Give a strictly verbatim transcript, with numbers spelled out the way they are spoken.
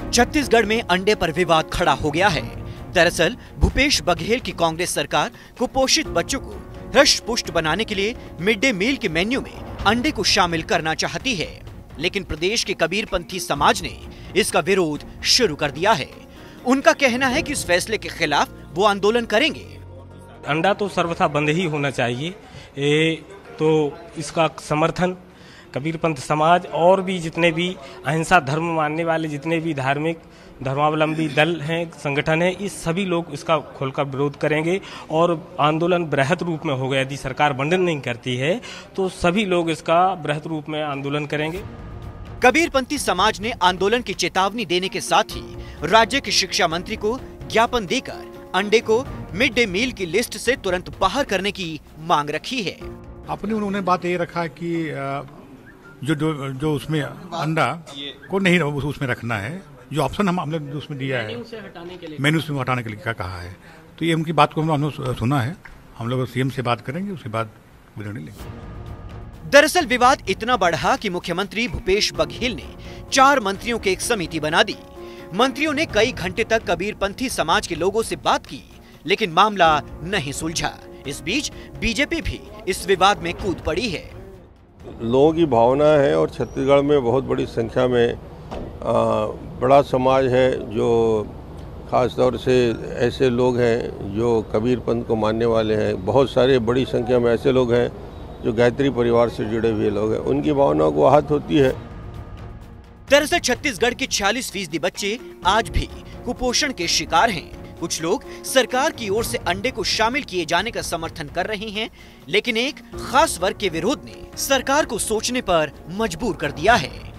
छत्तीसगढ़ में अंडे पर विवाद खड़ा हो गया है। दरअसल भूपेश बघेल की कांग्रेस सरकार कुपोषित बच्चों को हृष्ट पुष्ट बनाने के लिए मिड डे मील के मेन्यू में अंडे को शामिल करना चाहती है, लेकिन प्रदेश के कबीरपंथी समाज ने इसका विरोध शुरू कर दिया है। उनका कहना है कि इस फैसले के खिलाफ वो आंदोलन करेंगे। अंडा तो सर्वथा बंद ही होना चाहिए, ए, तो इसका समर्थन कबीरपंथ समाज और भी जितने भी अहिंसा धर्म मानने वाले जितने भी धार्मिक धर्मावलंबी दल हैं, संगठन हैं, इस सभी लोग इसका खुलकर विरोध करेंगे और आंदोलन बृहत रूप में होगा। यदि सरकार बंधन नहीं करती है तो सभी लोग इसका बृहत रूप में आंदोलन करेंगे। कबीरपंथी समाज ने आंदोलन की चेतावनी देने के साथ ही राज्य के शिक्षा मंत्री को ज्ञापन देकर अंडे को मिड डे मील की लिस्ट से तुरंत बाहर करने की मांग रखी है। अपने उन्होंने बात ये रखा कि जो जो, जो उसमें अंडा को नहीं उसमें रखना है, जो ऑप्शन हम हमने उसमें दिया है मेन्यू से हटाने के लिए क्या कहा है, तो ये उनकी बात को हम लोग सुना है। हम लोग सीएम से बात करेंगे, उसके बाद निर्णय लेंगे। दरअसल विवाद इतना बढ़ा कि मुख्यमंत्री भूपेश बघेल ने चार मंत्रियों की एक समिति बना दी। मंत्रियों ने कई घंटे तक कबीरपंथी समाज के लोगों से बात की, लेकिन मामला नहीं सुलझा। इस बीच बीजेपी भी इस विवाद में कूद पड़ी है। लोगों की भावना है और छत्तीसगढ़ में बहुत बड़ी संख्या में आ, बड़ा समाज है, जो खास तौर से ऐसे लोग हैं जो कबीरपंथ को मानने वाले हैं। बहुत सारे बड़ी संख्या में ऐसे लोग हैं जो गायत्री परिवार से जुड़े हुए लोग हैं, उनकी भावनाओं को आहत होती है। दरअसल छत्तीसगढ़ के छियालीस फीसदी बच्चे आज भी कुपोषण के शिकार हैं। कुछ लोग सरकार की ओर से अंडे को शामिल किए जाने का समर्थन कर रहे हैं, लेकिन एक खास वर्ग के विरोध ने सरकार को सोचने पर मजबूर कर दिया है।